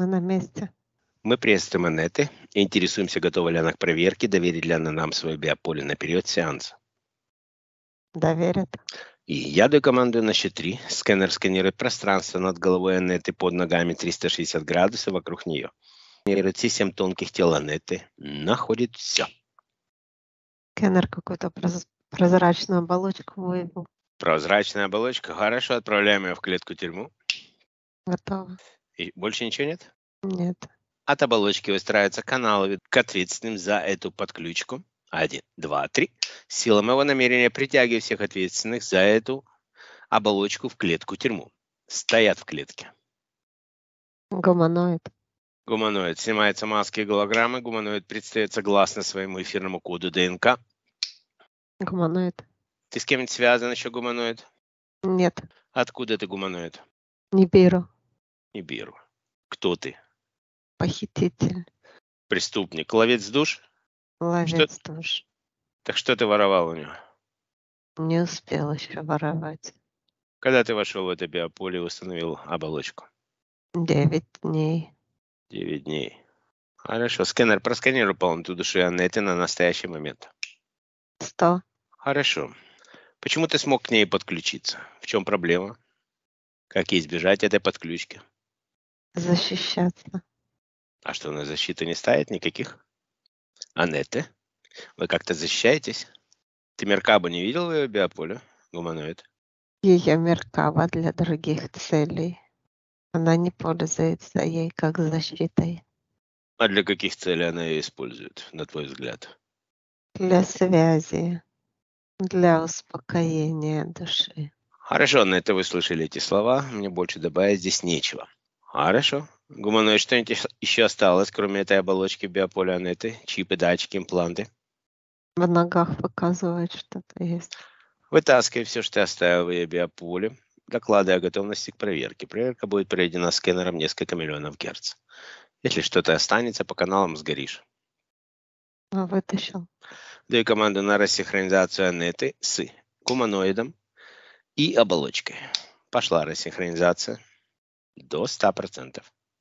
Мы на месте. Мы приветствуем Анетты и интересуемся, готова ли она к проверке, доверит ли она нам свое биополе на период сеанса. Доверят. И я даю команду на счет 3. Сканер сканирует пространство над головой Анетты, под ногами 360 градусов вокруг нее. Сканирует все 7 тонких тел Анетты. Находит все. Сканер какую-то прозрачную оболочку вывел. Прозрачная оболочка. Хорошо, отправляем ее в клетку-тюрьму. Готово. И больше ничего нет? Нет. От оболочки выстраиваются каналы к ответственным за эту подключку. 1, 2, 3. Сила моего намерения притягивает всех ответственных за эту оболочку в клетку-тюрьму. Стоят в клетке. Гуманоид. Гуманоид. Снимаются маски и голограммы. Гуманоид предстает согласно своему эфирному коду ДНК. Гуманоид. Ты с кем-нибудь связан еще, гуманоид? Нет. Откуда ты, гуманоид? Нибиру. Нибиру. Кто ты? Похититель. Преступник. Ловец душ? Ловец душ. Так что ты воровал у него? Не успел еще воровать. Когда ты вошел в это биополе и установил оболочку? 9 дней. 9 дней. Хорошо. Сканер просканируй полноту души Анетты на настоящий момент. 100. Хорошо. Почему ты смог к ней подключиться? В чем проблема? Как избежать этой подключки? Защищаться. А что, на защиту не ставит никаких? Анетты? Вы как-то защищаетесь? Ты Меркабу не видел в ее биополе, гуманоид? Ее меркава для других целей. Она не пользуется ей как защитой. А для каких целей она ее использует, на твой взгляд? Для связи. Для успокоения души. Хорошо, Анетта, вы слышали эти слова. Мне больше добавить здесь нечего. Хорошо. Гуманоид, что-нибудь еще осталось, кроме этой оболочки биополя Анетты? Чипы, датчики, импланты? В ногах показывает, что-то есть. Вытаскивай все, что ты оставил в ее биополе. Докладывай о готовности к проверке. Проверка будет проведена сканером несколько миллионов герц. Если что-то останется, по каналам сгоришь. Вытащил. Даю команду на рассинхронизацию Анетты с гуманоидом и оболочкой. Пошла рассинхронизация до 100%.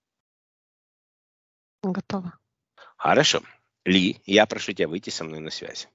Готово. Хорошо. Ли, я прошу тебя выйти со мной на связь.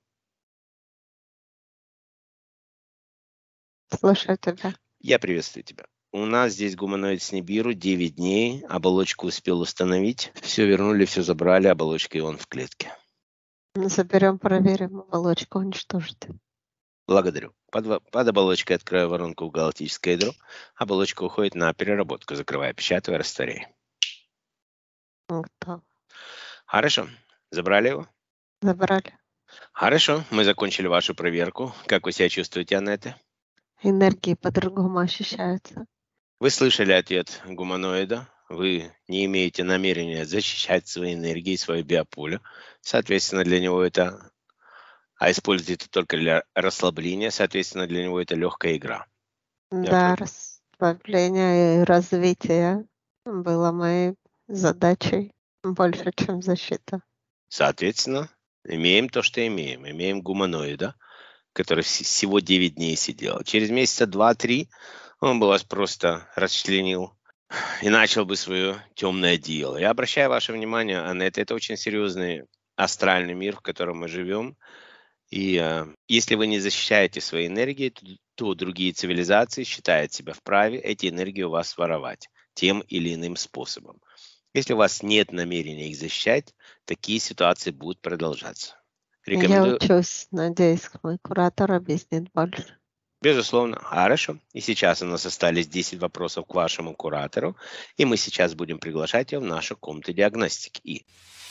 Слушаю тебя. Я приветствую тебя. У нас здесь гуманоид с Нибиру, 9 дней. Оболочку успел установить. Все вернули, все забрали. Оболочка и он в клетке. Заберем, проверим, оболочку уничтожить. Благодарю. Под оболочкой открою воронку в галактическое ядро. Оболочка уходит на переработку, закрывая, печатая, растворяя. Готово. Хорошо. Забрали его? Забрали. Хорошо. Мы закончили вашу проверку. Как вы себя чувствуете, Анетта? Энергии по-другому ощущаются. Вы слышали ответ гуманоида. Вы не имеете намерения защищать свои энергии, свое биополе. Соответственно, для него это... А используете это только для расслабления. Соответственно, для него это легкая игра. Да, расслабление и развитие было моей задачей больше, чем защита. Соответственно, имеем то, что имеем. Имеем гуманоида, который всего 9 дней сидел. Через месяца 2-3 он бы вас просто расчленил и начал бы свое темное дело. Я обращаю ваше внимание, Анетта, это очень серьезный астральный мир, в котором мы живем. И если вы не защищаете свои энергии, то другие цивилизации считают себя вправе эти энергии у вас воровать тем или иным способом. Если у вас нет намерения их защищать, такие ситуации будут продолжаться. Я учусь, надеюсь, мой куратор объяснит больше. Безусловно. Хорошо. И сейчас у нас остались 10 вопросов к вашему куратору, и мы сейчас будем приглашать его в нашу комнату диагностики.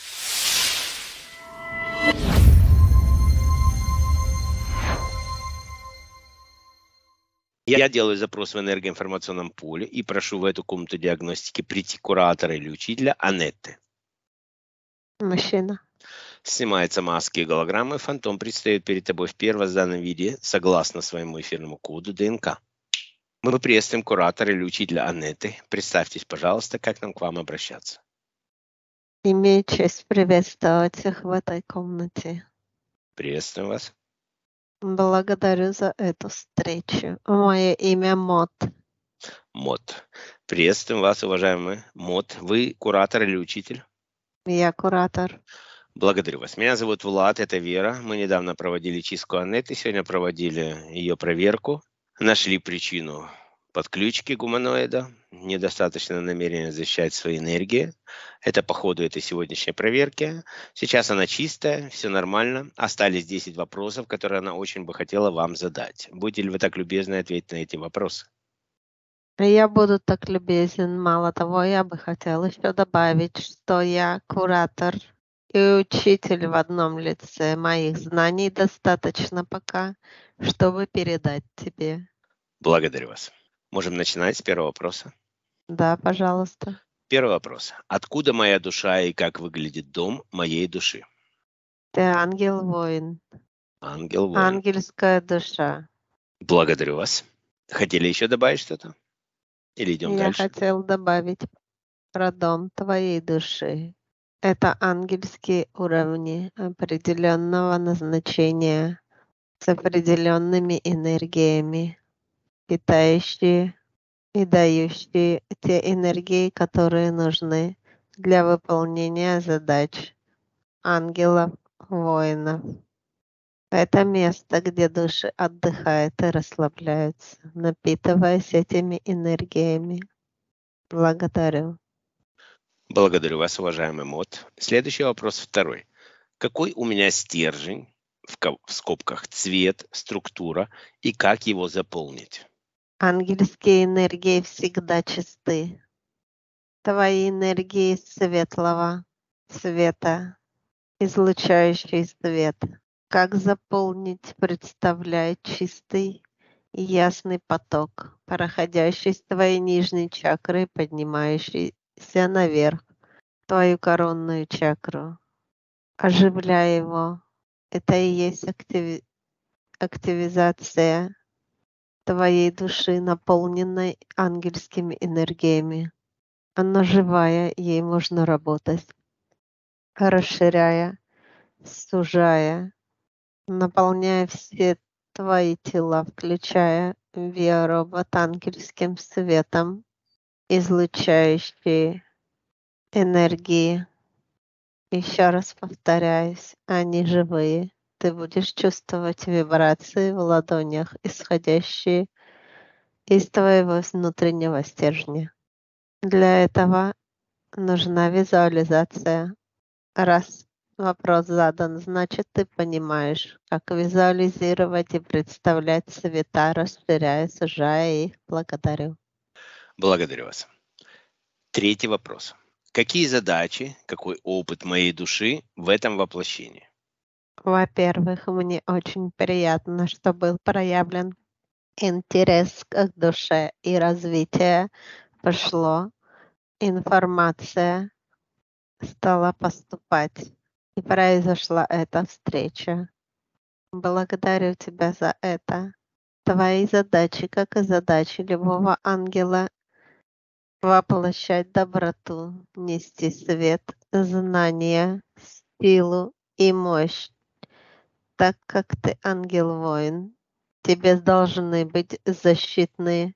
Я делаю запрос в энергоинформационном поле и прошу в эту комнату диагностики прийти куратора или учителя Анетты. Мужчина. Снимаются маски и голограммы. Фантом предстает перед тобой в первозданном виде, согласно своему эфирному коду ДНК. Мы приветствуем куратора или учителя Анетты. Представьтесь, пожалуйста, как нам к вам обращаться. Имею честь приветствовать всех в этой комнате. Приветствуем вас. Благодарю за эту встречу. Мое имя Мот. Мод. Приветствуем вас, уважаемый Мод. Вы куратор или учитель? Я куратор. Благодарю вас. Меня зовут Влад, это Вера. Мы недавно проводили чистку Аннеты, сегодня проводили ее проверку. Нашли причину подключки гуманоида, недостаточно намерения защищать свои энергии. Это по ходу этой сегодняшней проверки. Сейчас она чистая, все нормально. Остались 10 вопросов, которые она очень бы хотела вам задать. Будете ли вы так любезны ответить на эти вопросы? Я буду так любезен. Мало того, я бы хотела еще добавить, что я куратор и учитель в одном лице. Моих знаний достаточно пока, чтобы передать тебе. Благодарю вас. Можем начинать с первого вопроса. Да, пожалуйста. Первый вопрос. Откуда моя душа и как выглядит дом моей души? Ты ангел-воин, Ангел-воин. ангельская душа. Благодарю вас. Хотели еще добавить что-то? Или идем Я дальше? хотел добавить про дом твоей души. Это ангельские уровни определенного назначения с определенными энергиями, питающие и дающие те энергии, которые нужны для выполнения задач ангелов-воинов. Это место, где души отдыхают и расслабляются, напитываясь этими энергиями. Благодарю. Благодарю вас, уважаемый Мод. Следующий вопрос второй. Какой у меня стержень, в скобках, цвет, структура и как его заполнить? Ангельские энергии всегда чисты. Твои энергии светлого света, излучающий свет. Как заполнить, представляет чистый и ясный поток, проходящий с твоей нижней чакры, поднимающийся наверх, твою коронную чакру. Оживляй его. Это и есть активизация твоей души, наполненной ангельскими энергиями. Она живая, ей можно работать, расширяя, сужая, наполняя все твои тела, включая веробот ангельским светом, излучающие энергии. Еще раз повторяюсь, они живые. Ты будешь чувствовать вибрации в ладонях, исходящие из твоего внутреннего стержня. Для этого нужна визуализация. Раз вопрос задан, значит, ты понимаешь, как визуализировать и представлять цвета, расширяя, сужая их. Благодарю. Благодарю вас. Третий вопрос. Какие задачи, какой опыт моей души в этом воплощении? Во-первых, мне очень приятно, что был проявлен интерес к душе и развитие пошло, информация стала поступать, и произошла эта встреча. Благодарю тебя за это. Твои задачи, как и задачи любого ангела, воплощать доброту, нести свет, знания, силу и мощь. Так как ты ангел-воин, тебе должны быть защитные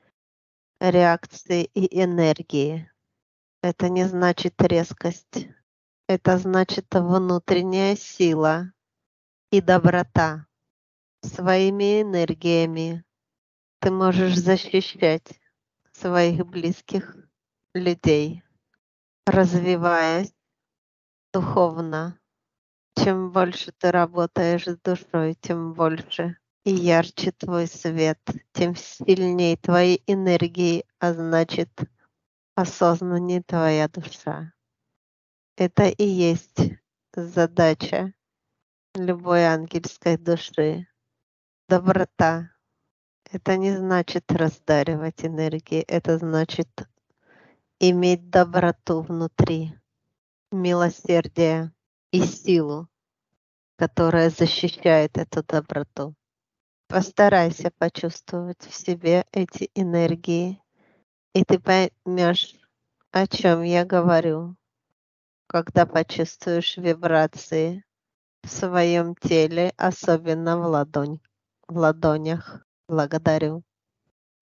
реакции и энергии. Это не значит резкость. Это значит внутренняя сила и доброта. Своими энергиями ты можешь защищать своих близких людей, развиваясь духовно. Чем больше ты работаешь с душой, тем больше и ярче твой свет, тем сильнее твои энергии, а значит осознаннее твоя душа. Это и есть задача любой ангельской души. Доброта. Это не значит раздаривать энергии, это значит иметь доброту внутри, милосердие и силу, которая защищает эту доброту. Постарайся почувствовать в себе эти энергии, и ты поймешь, о чем я говорю, когда почувствуешь вибрации в своем теле, особенно в ладонях. Благодарю.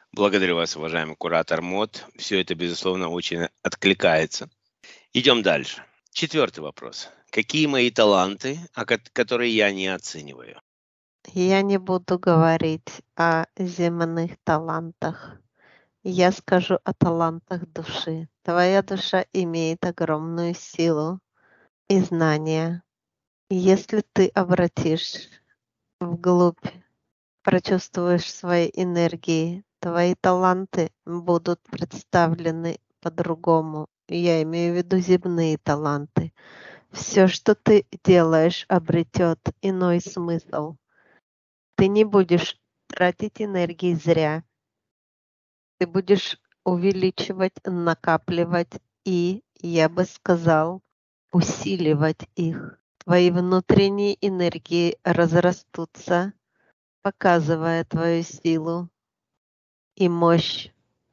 Благодарю вас, уважаемый куратор МОД. Все это, безусловно, очень откликается. Идем дальше. 4-й вопрос. Какие мои таланты, которые я не оцениваю? Я не буду говорить о земных талантах. Я скажу о талантах души. Твоя душа имеет огромную силу и знания. Если ты обратишь вглубь, прочувствуешь свои энергии, твои таланты будут представлены по-другому. Я имею в виду земные таланты. Все, что ты делаешь, обретет иной смысл. Ты не будешь тратить энергии зря. Ты будешь увеличивать, накапливать и, я бы сказал, усиливать их. Твои внутренние энергии разрастутся, показывая твою силу и мощь,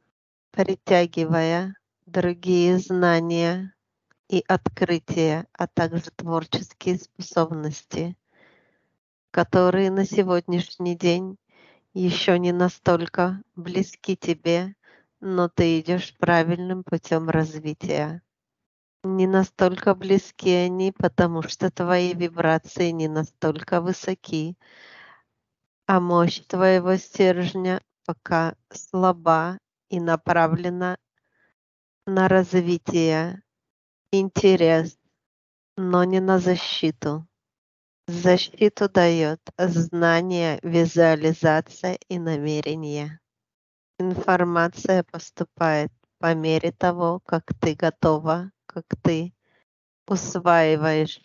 притягивая другие знания и открытия, а также творческие способности, которые на сегодняшний день еще не настолько близки тебе, но ты идешь правильным путем развития. Не настолько близки они, потому что твои вибрации не настолько высоки, а мощь твоего стержня пока слаба и направлена на развитие, интерес, но не на защиту. Защиту дает знание, визуализация и намерение. Информация поступает по мере того, как ты готова, как ты усваиваешь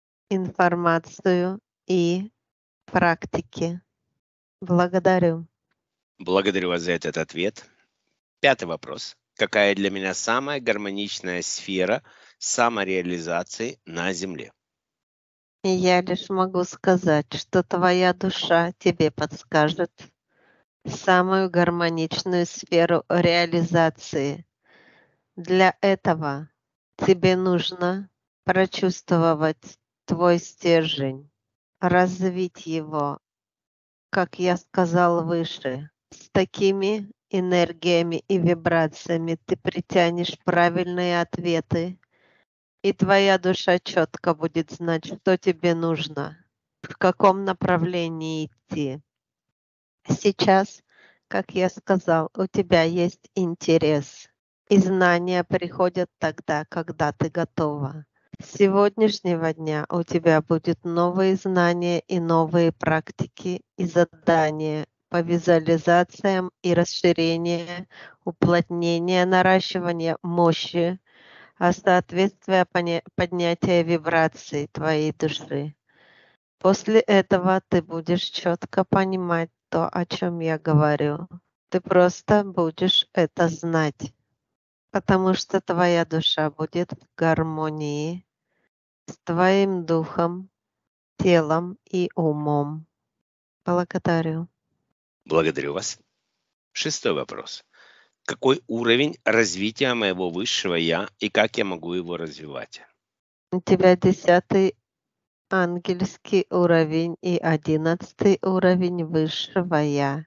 информацию и практики. Благодарю. Благодарю вас за этот ответ. 5-й вопрос. Какая для меня самая гармоничная сфера самореализации на Земле? И я лишь могу сказать, что твоя душа тебе подскажет самую гармоничную сферу реализации. Для этого тебе нужно прочувствовать твой стержень, развить его, как я сказал выше. С такими энергиями и вибрациями ты притянешь правильные ответы, и твоя душа четко будет знать, что тебе нужно, в каком направлении идти. Сейчас, как я сказал, у тебя есть интерес, и знания приходят тогда, когда ты готова. С сегодняшнего дня у тебя будут новые знания и новые практики и задания по визуализациям и расширению, уплотнения, наращивания мощи, а соответствие поднятия вибраций твоей души. После этого ты будешь четко понимать то, о чем я говорю. Ты просто будешь это знать, потому что твоя душа будет в гармонии с твоим духом, телом и умом. Благодарю. Благодарю вас. 6-й вопрос. Какой уровень развития моего высшего «я» и как я могу его развивать? У тебя 10-й ангельский уровень и 11-й уровень высшего я.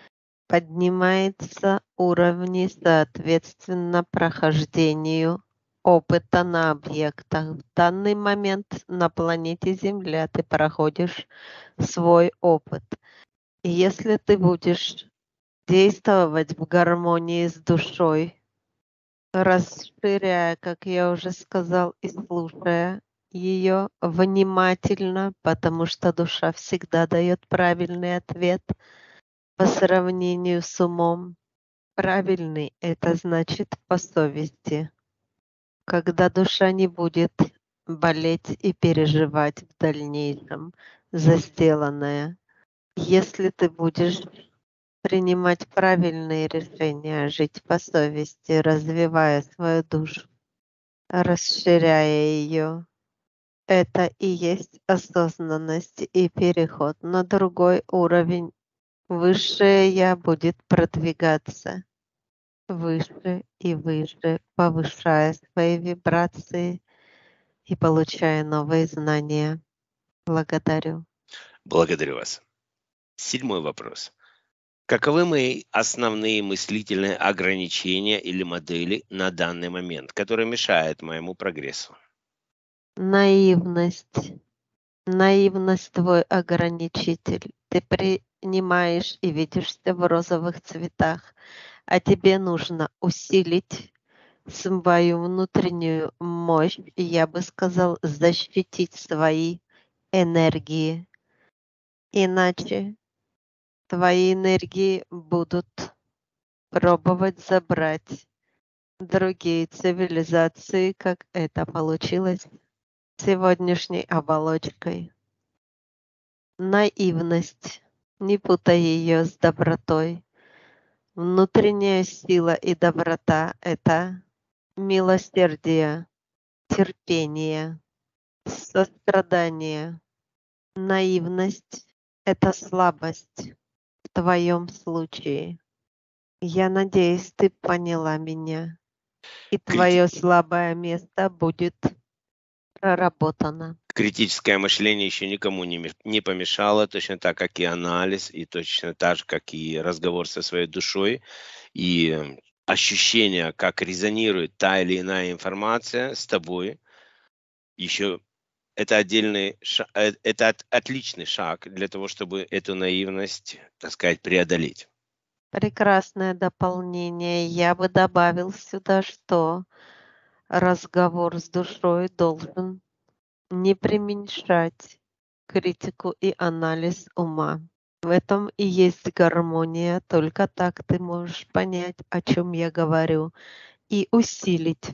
Поднимается уровни соответственно прохождению опыта на объектах. В данный момент на планете Земля ты проходишь свой опыт. И если ты будешь действовать в гармонии с душой, расширяя, как я уже сказал, и слушая ее внимательно, потому что душа всегда дает правильный ответ по сравнению с умом. Правильный — это значит по совести. Когда душа не будет болеть и переживать в дальнейшем за сделанное. Если ты будешь принимать правильные решения, жить по совести, развивая свою душу, расширяя ее, это и есть осознанность и переход на другой уровень. Высшее Я будет продвигаться выше и выше, повышая свои вибрации и получая новые знания. Благодарю. Благодарю вас. 7-й вопрос. Каковы мои основные мыслительные ограничения или модели на данный момент, которые мешают моему прогрессу? Наивность. Наивность твой ограничитель. Ты принимаешь и видишься в розовых цветах, а тебе нужно усилить свою внутреннюю мощь, и я бы сказал, защитить свои энергии. Иначе твои энергии будут пробовать забрать другие цивилизации, как это получилось с сегодняшней оболочкой. Наивность. Не путай ее с добротой. Внутренняя сила и доброта — это милосердие, терпение, сострадание. Наивность — это слабость в твоем случае. Я надеюсь, ты поняла меня, и Крити- твое слабое место будет проработано. Критическое мышление еще никому не помешало, точно так, как и анализ, и точно так же, как и разговор со своей душой, и ощущение, как резонирует та или иная информация с тобой, еще это отличный шаг для того, чтобы эту наивность, так сказать, преодолеть. Прекрасное дополнение. Я бы добавил сюда, что разговор с душой должен не преуменьшать критику и анализ ума. В этом и есть гармония. Только так ты можешь понять, о чем я говорю, и усилить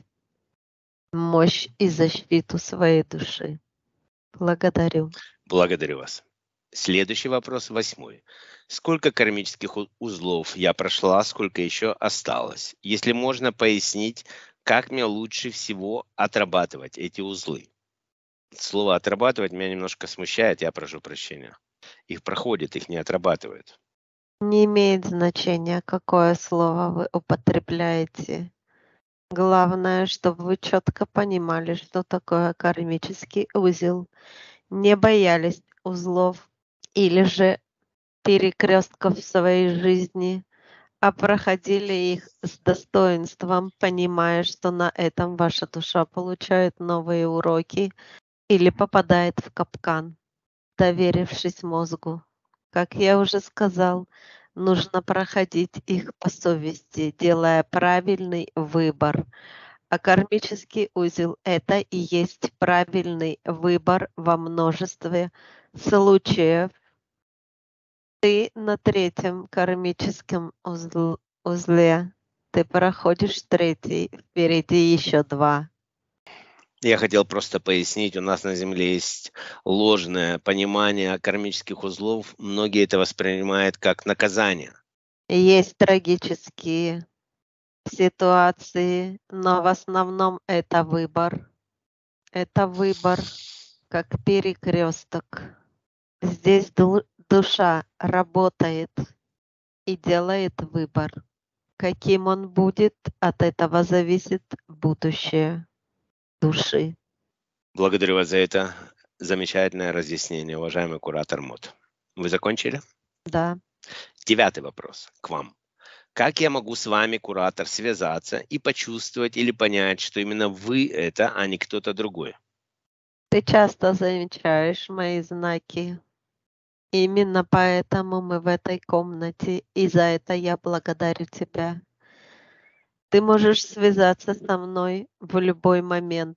мощь и защиту своей души. Благодарю. Благодарю вас. Следующий вопрос, 8. Сколько кармических узлов я прошла, сколько еще осталось? Если можно пояснить, как мне лучше всего отрабатывать эти узлы? Слово «отрабатывать» меня немножко смущает, я прошу прощения. Их проходят, их не отрабатывают. Не имеет значения, какое слово вы употребляете. Главное, чтобы вы четко понимали, что такое кармический узел, не боялись узлов или же перекрестков в своей жизни, а проходили их с достоинством, понимая, что на этом ваша душа получает новые уроки или попадает в капкан, доверившись мозгу. Как я уже сказал, нужно проходить их по совести, делая правильный выбор. А кармический узел — это и есть правильный выбор во множестве случаев. Ты на третьем кармическом узле. Ты проходишь третий, впереди еще два. Я хотел просто пояснить, у нас на Земле есть ложное понимание кармических узлов. Многие это воспринимают как наказание. Есть трагические ситуации, но в основном это выбор. Это выбор как перекресток. Здесь душа работает и делает выбор. Каким он будет, от этого зависит будущее души. Благодарю вас за это замечательное разъяснение, уважаемый куратор МОД. Вы закончили? Да. 9 вопрос к вам. Как я могу с вами, куратор, связаться и почувствовать или понять, что именно вы это, а не кто-то другой? Ты часто замечаешь мои знаки. Именно поэтому мы в этой комнате, и за это я благодарю тебя. Ты можешь связаться со мной в любой момент.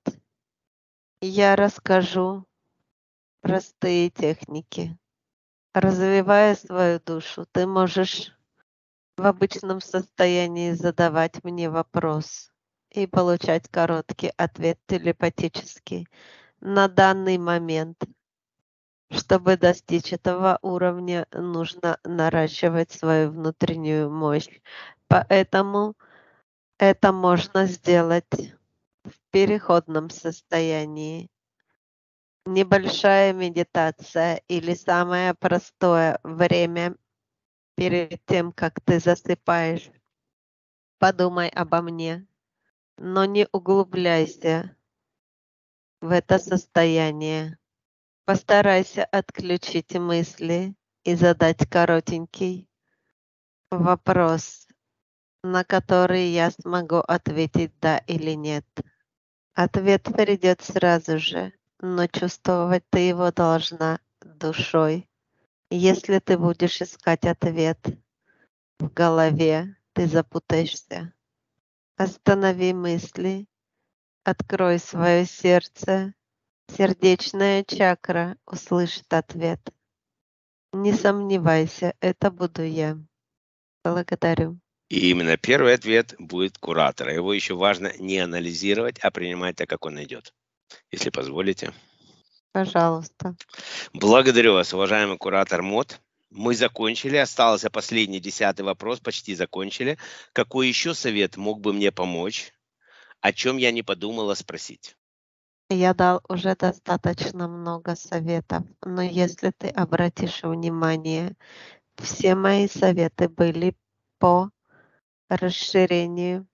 Я расскажу простые техники. Развивая свою душу, ты можешь в обычном состоянии задавать мне вопрос и получать короткий ответ телепатически на данный момент. Чтобы достичь этого уровня, нужно наращивать свою внутреннюю мощь. Поэтому это можно сделать в переходном состоянии. Небольшая медитация или самое простое время перед тем, как ты засыпаешь. Подумай обо мне, но не углубляйся в это состояние. Постарайся отключить мысли и задать коротенький Вопрос, на который я смогу ответить да или нет. Ответ придет сразу же, но чувствовать ты его должна душой. Если ты будешь искать ответ в голове, ты запутаешься. Останови мысли, открой свое сердце. Сердечная чакра услышит ответ. Не сомневайся, это буду я. Благодарю. И именно первый ответ будет куратора. Его еще важно не анализировать, а принимать так, как он идет. Если позволите. Пожалуйста. Благодарю вас, уважаемый куратор МОД. Мы закончили. Остался последний 10-й вопрос. Почти закончили. Какой еще совет мог бы мне помочь? О чем я не подумала спросить? Я дал уже достаточно много советов, но если ты обратишь внимание, все мои советы были по расширению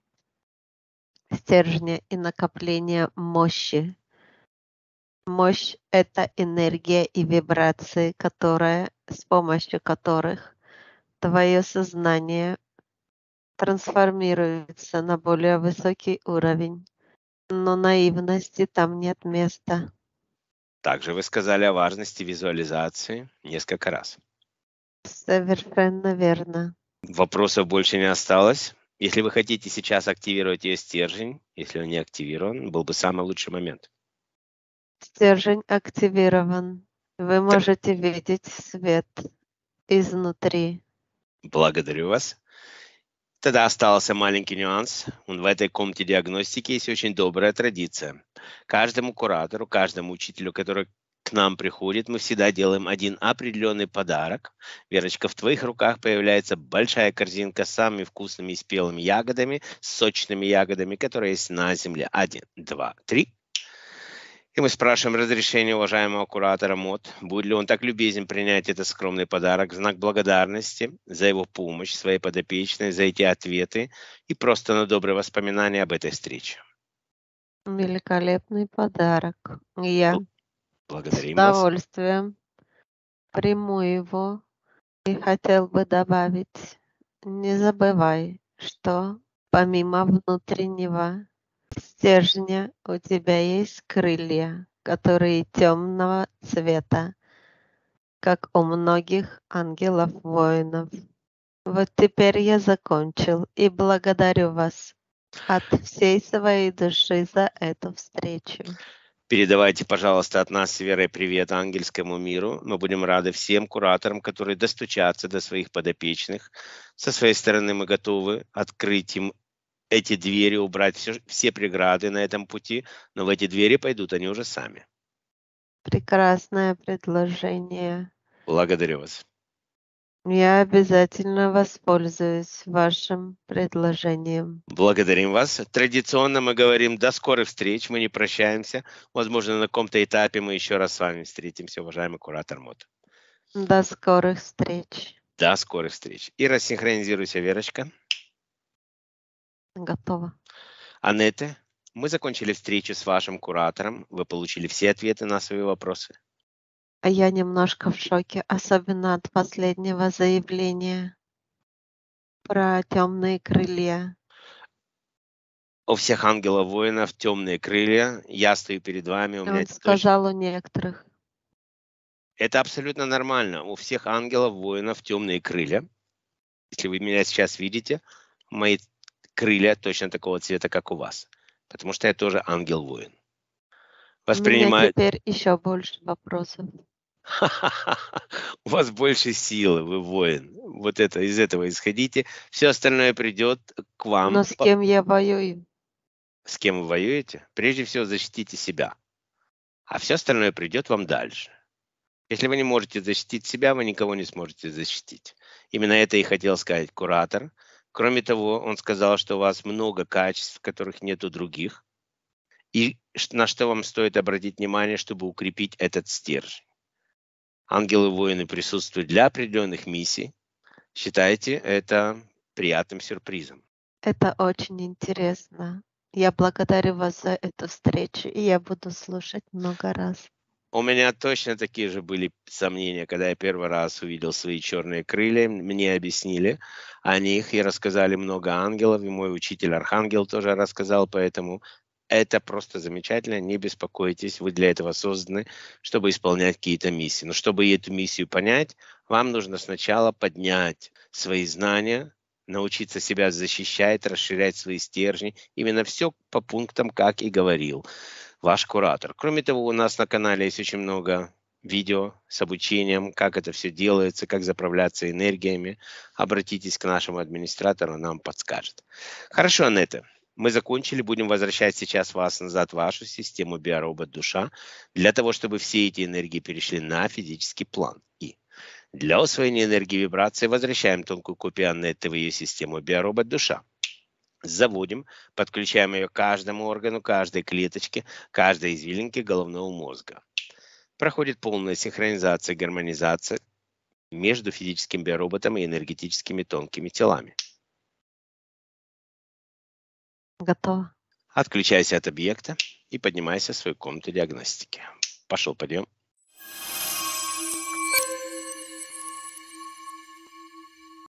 стержня и накоплению мощи. Мощь — это энергия и вибрации, с помощью которых твое сознание трансформируется на более высокий уровень. Но наивности там нет места. Также вы сказали о важности визуализации несколько раз. Совершенно верно. Вопросов больше не осталось. Если вы хотите сейчас активировать ее стержень, если он не активирован, был бы самый лучший момент. Стержень активирован. Вы можете видеть свет изнутри. Благодарю вас. Тогда остался маленький нюанс. В этой комнате диагностики есть очень добрая традиция. Каждому куратору, каждому учителю, который к нам приходит, мы всегда делаем один определенный подарок. Верочка, в твоих руках появляется большая корзинка с самыми вкусными и спелыми ягодами, сочными ягодами, которые есть на земле. 1, 2, 3. И мы спрашиваем разрешения уважаемого куратора МОД, будет ли он так любезен принять этот скромный подарок в знак благодарности за его помощь своей подопечной, за эти ответы и просто на добрые воспоминания об этой встрече. Великолепный подарок. Я с Благодарим вас. удовольствием приму его и хотел бы добавить, не забывай, что помимо внутреннего стержня у тебя есть крылья, которые темного цвета, как у многих ангелов-воинов. Вот теперь я закончил и благодарю вас от всей своей души за эту встречу. Передавайте, пожалуйста, от нас с Верой привет ангельскому миру. Мы будем рады всем кураторам, которые достучатся до своих подопечных. Со своей стороны мы готовы открыть им эти двери, убрать все преграды на этом пути, но в эти двери пойдут они уже сами. Прекрасное предложение. Благодарю вас. Я обязательно воспользуюсь вашим предложением. Благодарим вас. Традиционно мы говорим до скорых встреч, мы не прощаемся. Возможно, на каком-то этапе мы еще раз с вами встретимся, уважаемый куратор МОД. До скорых встреч. До скорых встреч. И рассинхронизируйся, Верочка. Готово. Анетте, мы закончили встречу с вашим куратором. Вы получили все ответы на свои вопросы. А я немножко в шоке, особенно от последнего заявления про темные крылья. У всех ангелов-воинов темные крылья. Я стою перед вами. У меня Он это сказал у некоторых. Это абсолютно нормально. У всех ангелов-воинов темные крылья. Если вы меня сейчас видите, мои крылья точно такого цвета, как у вас. Потому что я тоже ангел-воин. У меня теперь еще больше вопросов. У вас больше силы, вы воин. Вот это, из этого исходите. Все остальное придет к вам. Но с кем я воюю? С кем вы воюете? Прежде всего защитите себя. А все остальное придет вам дальше. Если вы не можете защитить себя, вы никого не сможете защитить. Именно это и хотел сказать куратор. Кроме того, он сказал, что у вас много качеств, которых нет у других. И на что вам стоит обратить внимание, чтобы укрепить этот стержень. Ангелы-воины присутствуют для определенных миссий. Считайте это приятным сюрпризом. Это очень интересно. Я благодарю вас за эту встречу, и я буду слушать много раз. У меня точно такие же были сомнения, когда я первый раз увидел свои черные крылья. Мне объяснили о них и рассказали много ангелов, и мой учитель Архангел тоже рассказал, поэтому это просто замечательно, не беспокойтесь, вы для этого созданы, чтобы исполнять какие-то миссии. Но чтобы эту миссию понять, вам нужно сначала поднять свои знания, научиться себя защищать, расширять свои стержни. Именно все по пунктам, как и говорил ваш куратор. Кроме того, у нас на канале есть очень много видео с обучением, как это все делается, как заправляться энергиями. Обратитесь к нашему администратору, он нам подскажет. Хорошо, Анетта. Мы закончили, будем возвращать сейчас вас назад в вашу систему биоробот душа, для того, чтобы все эти энергии перешли на физический план. И для усвоения энергии вибрации возвращаем тонкую копию Анетты в ее систему биоробот душа. Заводим, подключаем ее к каждому органу, каждой клеточке, каждой извилинке головного мозга. Проходит полная синхронизация, гармонизация между физическим биороботом и энергетическими тонкими телами. Готово. Отключайся от объекта и поднимайся в свою комнату диагностики. Пошел подъем.